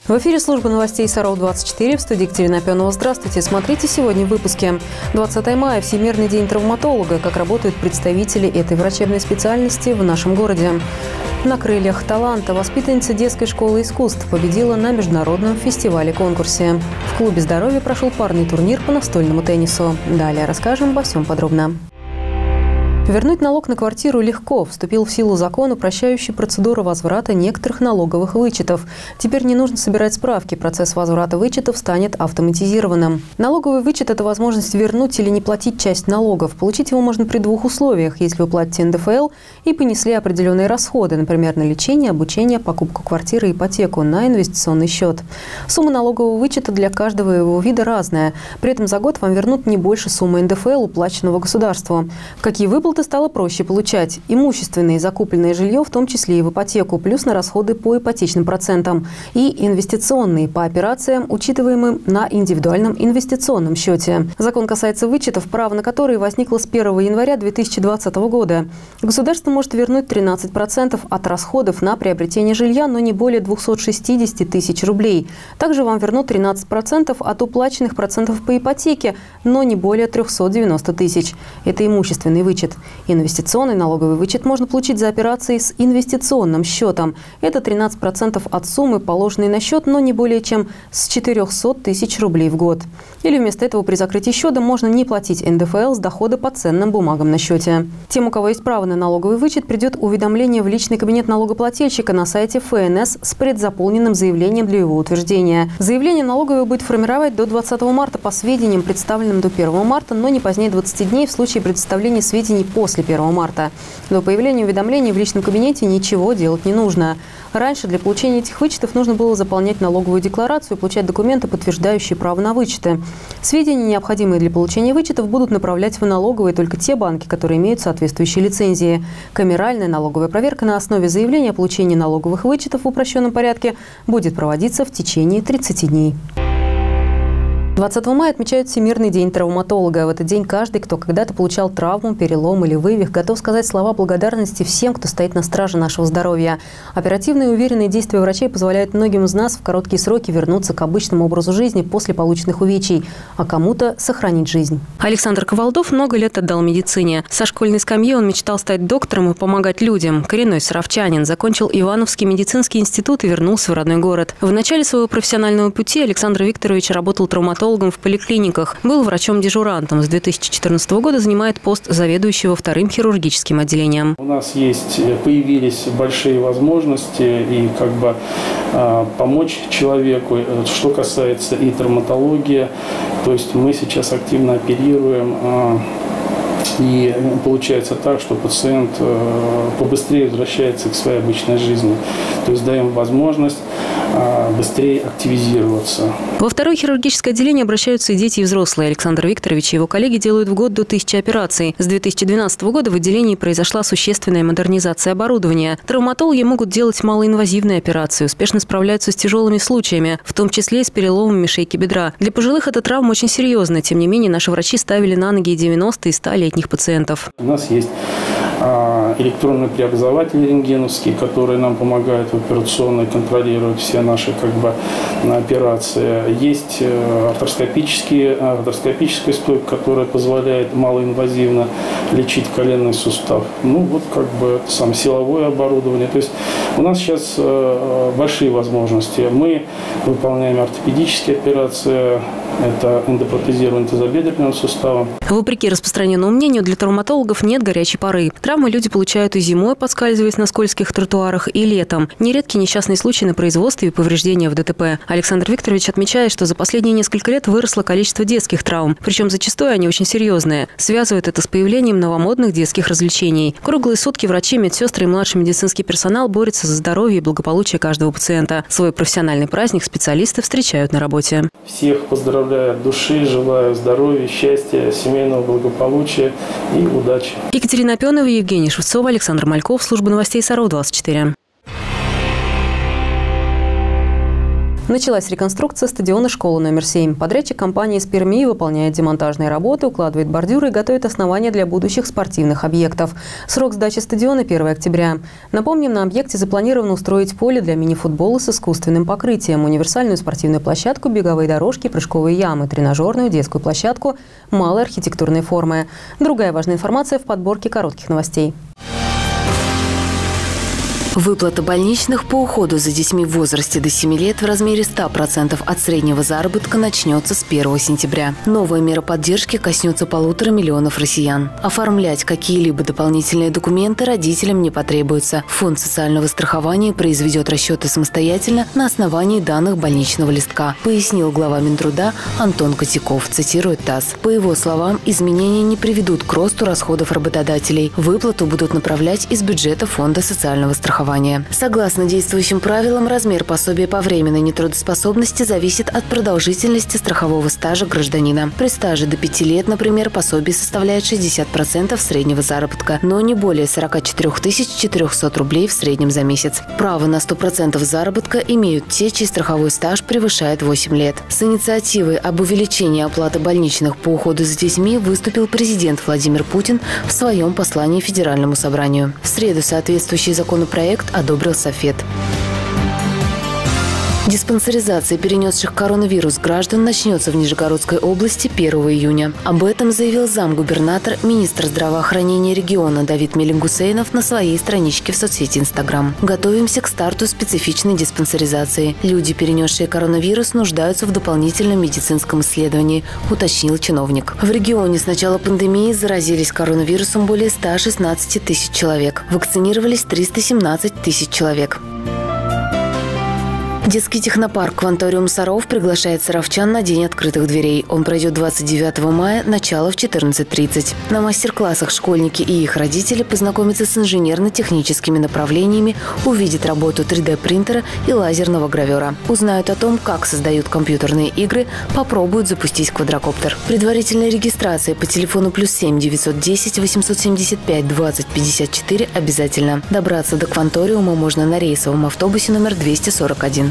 В эфире служба новостей Саров-24, в студии Екатерина Пионова. Здравствуйте. Смотрите сегодня в выпуске. 20 мая – Всемирный день травматолога. Как работают представители этой врачебной специальности в нашем городе. На крыльях таланта воспитанница детской школы искусств победила на международном фестивале-конкурсе. В клубе здоровья прошел парный турнир по настольному теннису. Далее расскажем обо всем подробно. Вернуть налог на квартиру легко. Вступил в силу закон, упрощающий процедуру возврата некоторых налоговых вычетов. Теперь не нужно собирать справки. Процесс возврата вычетов станет автоматизированным. Налоговый вычет – это возможность вернуть или не платить часть налогов. Получить его можно при двух условиях. Если вы платите НДФЛ и понесли определенные расходы, например, на лечение, обучение, покупку квартиры, ипотеку, на инвестиционный счет. Сумма налогового вычета для каждого его вида разная. При этом за год вам вернут не больше суммы НДФЛ, уплаченного государству. Какие выплаты стало проще получать? Имущественное и закупленное жилье, в том числе и в ипотеку, плюс на расходы по ипотечным процентам. И инвестиционные по операциям, учитываемым на индивидуальном инвестиционном счете. Закон касается вычетов, право на которые возникло с 1 января 2020 года. Государство может вернуть 13% от расходов на приобретение жилья, но не более 260 тысяч рублей. Также вам вернут 13% от уплаченных процентов по ипотеке, но не более 390 тысяч. Это имущественный вычет. Инвестиционный налоговый вычет можно получить за операции с инвестиционным счетом. Это 13% от суммы, положенной на счет, но не более чем с 400 тысяч рублей в год. Или вместо этого при закрытии счета можно не платить НДФЛ с дохода по ценным бумагам на счете. Тем, у кого есть право на налоговый вычет, придет уведомление в личный кабинет налогоплательщика на сайте ФНС с предзаполненным заявлением для его утверждения. Заявление налоговый будет формировать до 20 марта по сведениям, представленным до 1 марта, но не позднее 20 дней в случае предоставления сведений после 1 марта. До появления уведомлений в личном кабинете ничего делать не нужно. Раньше для получения этих вычетов нужно было заполнять налоговую декларацию и получать документы, подтверждающие право на вычеты. Сведения, необходимые для получения вычетов, будут направлять в налоговые только те банки, которые имеют соответствующие лицензии. Камеральная налоговая проверка на основе заявления о получении налоговых вычетов в упрощенном порядке будет проводиться в течение 30 дней. 20 мая отмечают Всемирный день травматолога. В этот день каждый, кто когда-то получал травму, перелом или вывих, готов сказать слова благодарности всем, кто стоит на страже нашего здоровья. Оперативные и уверенные действия врачей позволяют многим из нас в короткие сроки вернуться к обычному образу жизни после полученных увечий, а кому-то сохранить жизнь. Александр Ковалдов много лет отдал медицине. Со школьной скамьи он мечтал стать доктором и помогать людям. Коренной саровчанин, закончил Ивановский медицинский институт и вернулся в родной город. В начале своего профессионального пути Александр Викторович работал травматологом в поликлиниках. Был врачом-дежурантом. С 2014 года занимает пост заведующего вторым хирургическим отделением. У нас появились большие возможности и помочь человеку, что касается и травматологии. То есть мы сейчас активно оперируем. И получается так, что пациент побыстрее возвращается к своей обычной жизни. То есть даем возможность быстрее активизироваться. Во второе хирургическое отделение обращаются и дети, и взрослые. Александр Викторович и его коллеги делают в год до 1000 операций. С 2012 года в отделении произошла существенная модернизация оборудования. Травматологи могут делать малоинвазивные операции, успешно справляются с тяжелыми случаями, в том числе и с переломами шейки бедра. Для пожилых эта травма очень серьезная. Тем не менее, наши врачи ставили на ноги 90- и 100-летних пациентов. У нас есть электронные преобразователи рентгеновские, которые нам помогают в операционной контролировать все наши операции. Есть артроскопическая стойка, которая позволяет малоинвазивно лечить коленный сустав. Силовое оборудование. То есть у нас сейчас большие возможности. Мы выполняем ортопедические операции. Это эндопротезирование тазобедренного сустава. Вопреки распространенному мнению, для травматологов нет горячей поры. Травмы люди получают и зимой, подскальзываясь на скользких тротуарах, и летом. Нередки несчастные случаи на производстве и повреждения в ДТП. Александр Викторович отмечает, что за последние несколько лет выросло количество детских травм. Причем зачастую они очень серьезные. Связывают это с появлением новомодных детских развлечений. Круглые сутки врачи, медсестры и младший медицинский персонал борются за здоровье и благополучие каждого пациента. Свой профессиональный праздник специалисты встречают на работе. Всех поздравляю от души, желаю здоровья, счастья, семейного благополучия и удачи. Екатерина Пионова, Евгений Шевцова, Александр Мальков, служба новостей Саров-24. Началась реконструкция стадиона школы номер 7. Подрядчик компании из Перми выполняет демонтажные работы, укладывает бордюры и готовит основания для будущих спортивных объектов. Срок сдачи стадиона – 1 октября. Напомним, на объекте запланировано устроить поле для мини-футбола с искусственным покрытием, универсальную спортивную площадку, беговые дорожки, прыжковые ямы, тренажерную, детскую площадку, малой архитектурной формы. Другая важная информация в подборке коротких новостей. Выплата больничных по уходу за детьми в возрасте до 7 лет в размере 100% от среднего заработка начнется с 1 сентября. Новая мера поддержки коснется 1,5 миллиона россиян. Оформлять какие-либо дополнительные документы родителям не потребуется. Фонд социального страхования произведет расчеты самостоятельно на основании данных больничного листка, пояснил глава Минтруда Антон Котяков, цитирует ТАСС. По его словам, изменения не приведут к росту расходов работодателей. Выплату будут направлять из бюджета Фонда социального страхования. Согласно действующим правилам, размер пособия по временной нетрудоспособности зависит от продолжительности страхового стажа гражданина. При стаже до 5 лет, например, пособие составляет 60% среднего заработка, но не более 44 400 рублей в среднем за месяц. Право на 100% заработка имеют те, чей страховой стаж превышает 8 лет. С инициативой об увеличении оплаты больничных по уходу за детьми выступил президент Владимир Путин в своем послании Федеральному собранию. В среду соответствующий законопроект одобрил Совет. Диспансеризация перенесших коронавирус граждан начнется в Нижегородской области 1 июня. Об этом заявил замгубернатор, министр здравоохранения региона Давид Мелингусейнов на своей страничке в соцсети Instagram. Готовимся к старту специфичной диспансеризации. Люди, перенесшие коронавирус, нуждаются в дополнительном медицинском исследовании, уточнил чиновник. В регионе с начала пандемии заразились коронавирусом более 116 тысяч человек. Вакцинировались 317 тысяч человек. Детский технопарк «Кванториум Саров» приглашает саровчан на День открытых дверей. Он пройдет 29 мая, начало в 14:30. На мастер-классах школьники и их родители познакомятся с инженерно-техническими направлениями, увидят работу 3D-принтера и лазерного гравера. Узнают о том, как создают компьютерные игры, попробуют запустить квадрокоптер. Предварительная регистрация по телефону +7 910 875 20 54 обязательно. Добраться до «Кванториума» можно на рейсовом автобусе номер 241.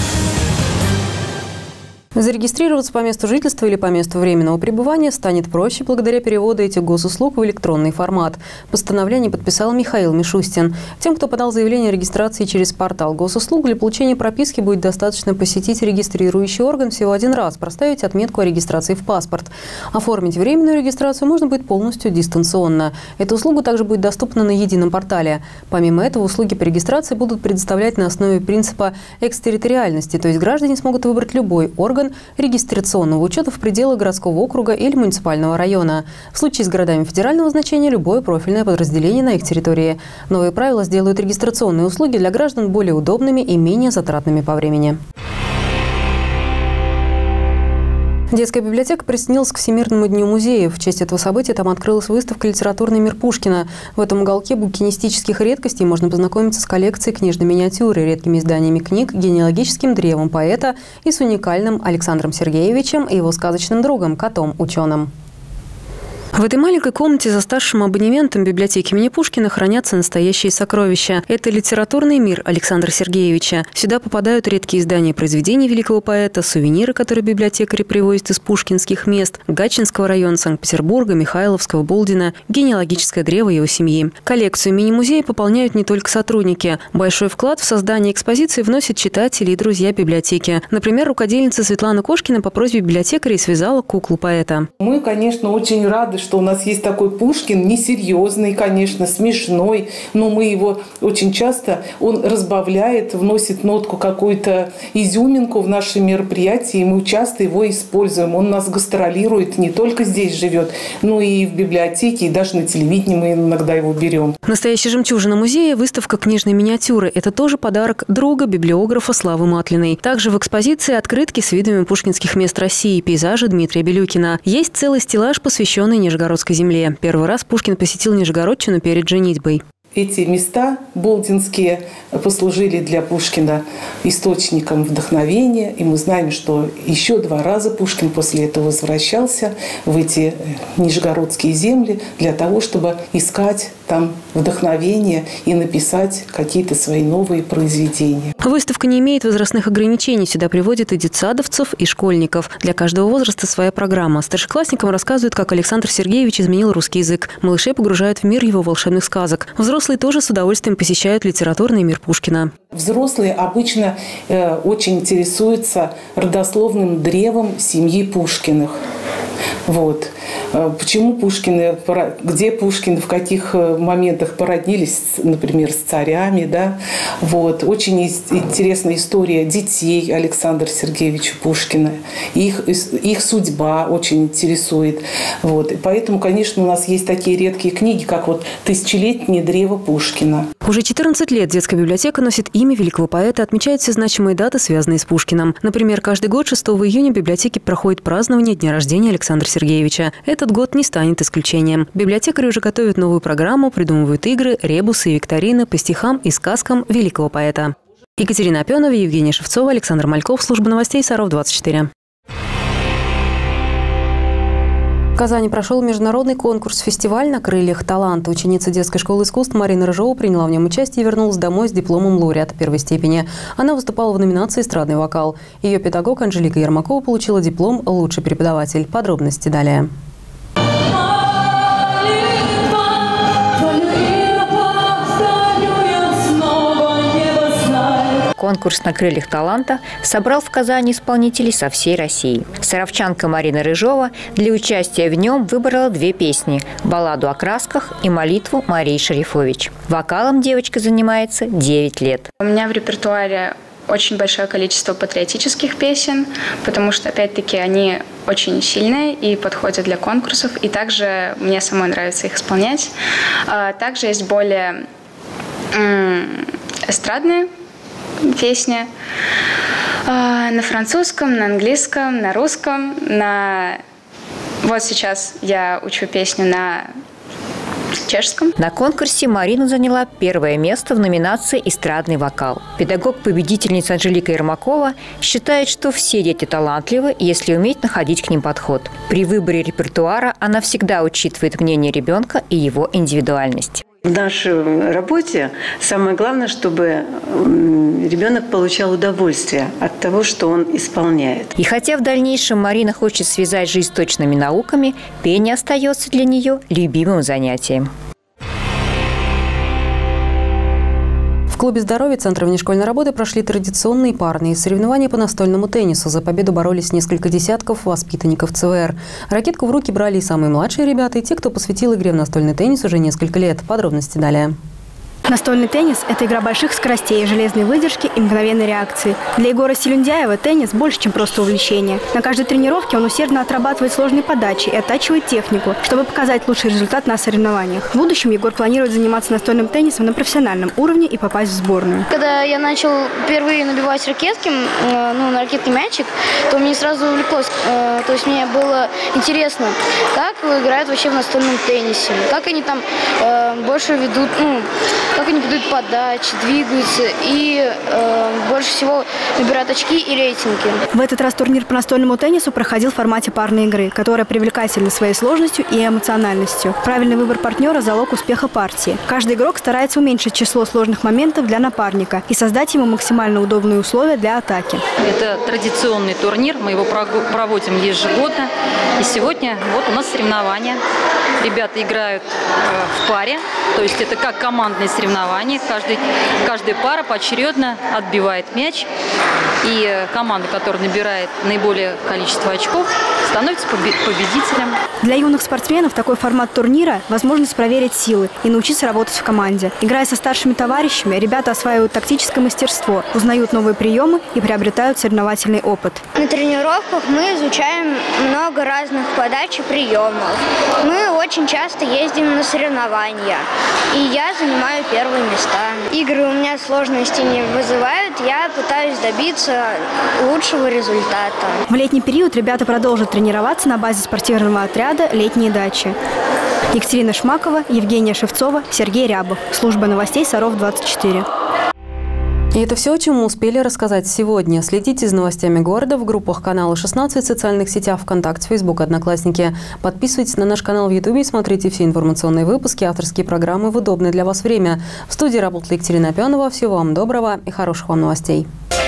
Зарегистрироваться по месту жительства или по месту временного пребывания станет проще благодаря переводу этих госуслуг в электронный формат. Постановление подписал Михаил Мишустин. Тем, кто подал заявление о регистрации через портал госуслуг, для получения прописки будет достаточно посетить регистрирующий орган всего один раз, проставить отметку о регистрации в паспорт. Оформить временную регистрацию можно будет полностью дистанционно. Эта услуга также будет доступна на едином портале. Помимо этого, услуги по регистрации будут предоставлять на основе принципа экстерриториальности, то есть граждане смогут выбрать любой орган регистрационного учета в пределах городского округа или муниципального района. В случае с городами федерального значения – любое профильное подразделение на их территории. Новые правила сделают регистрационные услуги для граждан более удобными и менее затратными по времени. Детская библиотека присоединилась к Всемирному дню музеев. В честь этого события там открылась выставка «Литературный мир Пушкина». В этом уголке букинистических редкостей можно познакомиться с коллекцией книжной миниатюры, редкими изданиями книг, генеалогическим древом поэта и с уникальным Александром Сергеевичем и его сказочным другом, котом-ученым. В этой маленькой комнате за старшим абонементом библиотеки имени Пушкина хранятся настоящие сокровища. Это литературный мир Александра Сергеевича. Сюда попадают редкие издания произведений великого поэта, сувениры, которые библиотекари привозят из пушкинских мест, Гатчинского района, Санкт-Петербурга, Михайловского, Болдина, генеалогическое древо его семьи. Коллекцию мини-музея пополняют не только сотрудники. Большой вклад в создание экспозиции вносят читатели и друзья библиотеки. Например, рукодельница Светлана Кошкина по просьбе библиотекарей связала куклу поэта. Мы, конечно, очень рады, что у нас есть такой Пушкин, несерьезный, конечно, смешной, но мы его очень часто, он разбавляет, вносит нотку какую-то изюминку в наши мероприятия, и мы часто его используем. Он у нас гастролирует, не только здесь живет, но и в библиотеке, и даже на телевидении мы иногда его берем. Настоящая жемчужина музея – выставка книжной миниатюры. Это тоже подарок друга, библиографа Славы Матлиной. Также в экспозиции открытки с видами пушкинских мест России, пейзажи Дмитрия Белюкина. Есть целый стеллаж, посвященный Нижегородской земле. Первый раз Пушкин посетил Нижегородчину перед женитьбой. эти места болдинские послужили для Пушкина источником вдохновения. И мы знаем, что еще 2 раза Пушкин после этого возвращался в эти нижегородские земли для того, чтобы искать там вдохновение и написать какие-то свои новые произведения. Выставка не имеет возрастных ограничений. Сюда приводят и детсадовцев, и школьников. Для каждого возраста своя программа. Старшеклассникам рассказывают, как Александр Сергеевич изменил русский язык. Малышей погружают в мир его волшебных сказок. Взрослые тоже с удовольствием посещают литературный мир Пушкина. Взрослые обычно очень интересуются родословным древом семьи Пушкиных. Вот. Почему Пушкины, где Пушкин, в каких моментах породнились, например, с царями, да? Вот. Очень интересная история детей Александра Сергеевича Пушкина. Их судьба очень интересует. Вот. И поэтому, конечно, у нас есть такие редкие книги, как вот «Тысячелетнее древо Пушкина». Уже 14 лет детская библиотека носит имя великого поэта, отмечает все значимые даты, связанные с Пушкиным. Например, каждый год 6 июня в библиотеке проходит празднование дня рождения Александра Сергеевича. Этот год не станет исключением. Библиотекари уже готовят новую программу, придумывают игры, ребусы и викторины по стихам и сказкам великого поэта. Екатерина Опенова, Евгения Шевцова, Александр Мальков. Служба новостей Саров 24. В Казани прошел международный конкурс-фестиваль «На крыльях таланта». Ученица детской школы искусств Марина Рыжова приняла в нем участие и вернулась домой с дипломом лауреата первой степени. Она выступала в номинации «Эстрадный вокал». Ее педагог Анжелика Ермакова получила диплом «Лучший преподаватель». Подробности далее. Конкурс «На крыльях таланта» собрал в Казани исполнителей со всей России. Саровчанка Марина Рыжова для участия в нем выбрала 2 песни – «Балладу о красках» и «Молитву» Марии Шарифович. Вокалом девочка занимается 9 лет. У меня в репертуаре очень большое количество патриотических песен, потому что, опять-таки, они очень сильные и подходят для конкурсов, и также мне самой нравится их исполнять. Также есть более эстрадные песни на французском, на английском, на русском. Вот сейчас я учу песню на чешском. На конкурсе Марина заняла 1-е место в номинации «Эстрадный вокал». Педагог-победительница Анжелика Ермакова считает, что все дети талантливы, если уметь находить к ним подход. При выборе репертуара она всегда учитывает мнение ребенка и его индивидуальность. В нашей работе самое главное, чтобы ребенок получал удовольствие от того, что он исполняет. И хотя в дальнейшем Марина хочет связать жизнь с точными науками, пение остается для нее любимым занятием. В клубе здоровья Центра внешкольной работы прошли традиционные парные соревнования по настольному теннису. За победу боролись несколько десятков воспитанников ЦВР. Ракетку в руки брали и самые младшие ребята, и те, кто посвятил игре в настольный теннис уже несколько лет. Подробности далее. Настольный теннис – это игра больших скоростей, железной выдержки и мгновенной реакции. Для Егора Селюндяева теннис больше, чем просто увлечение. На каждой тренировке он усердно отрабатывает сложные подачи и оттачивает технику, чтобы показать лучший результат на соревнованиях. В будущем Егор планирует заниматься настольным теннисом на профессиональном уровне и попасть в сборную. Когда я начал впервые набивать ракетки, на ракетный мячик, то мне сразу увлеклось. То есть мне было интересно, как играют вообще в настольном теннисе, как они там больше ведут, как они ведут подачи, двигаются и больше всего набирают очки и рейтинги. В этот раз турнир по настольному теннису проходил в формате парной игры, которая привлекательна своей сложностью и эмоциональностью. Правильный выбор партнера – залог успеха партии. Каждый игрок старается уменьшить число сложных моментов для напарника и создать ему максимально удобные условия для атаки. Это традиционный турнир, мы его проводим ежегодно. И сегодня вот у нас соревнования. Ребята играют в паре, то есть это как командные соревнования. Каждая пара поочередно отбивает мяч, и команда, которая набирает наиболее количество очков, становится победителем. Для юных спортсменов такой формат турнира – возможность проверить силы и научиться работать в команде. Играя со старшими товарищами, ребята осваивают тактическое мастерство, узнают новые приемы и приобретают соревновательный опыт. На тренировках мы изучаем много разных подач и приемов. Мы очень часто ездим на соревнования, и я занимаю первые места. Игры у меня сложности не вызывают, я пытаюсь добиться лучшего результата. В летний период ребята продолжат тренироваться на базе спортивного отряда «Летние дачи». Екатерина Шмакова, Евгения Шевцова, Сергей Рябов. Служба новостей Саров-24. И это все, о чем мы успели рассказать сегодня. Следите за новостями города в группах канала 16 в социальных сетях ВКонтакте, Фейсбук, Одноклассники. Подписывайтесь на наш канал в Ютубе и смотрите все информационные выпуски, авторские программы в удобное для вас время. В студии работала Екатерина Апионова. Всего вам доброго и хороших вам новостей.